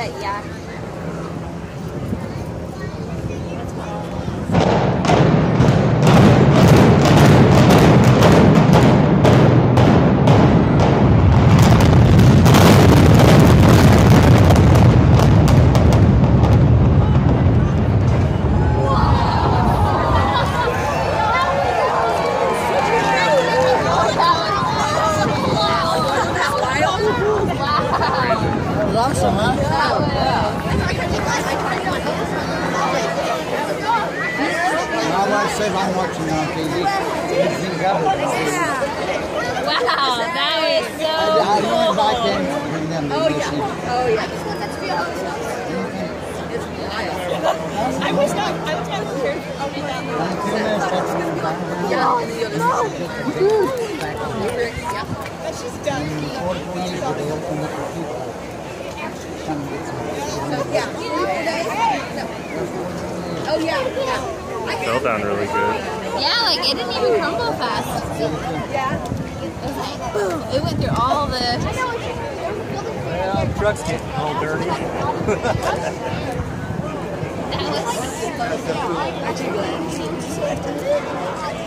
but yeah. Awesome, huh? My wife said I'm watching on TV. Wow, that is so cool. I can bring them to listen. Oh yeah. It's wild. I was not prepared for that. Yeah. But she's done. Oh yeah. Fell down really good. Yeah, like it didn't even crumble fast. Yeah. It was like boom. It went through all the. Well, the truck's getting all dirty. That was.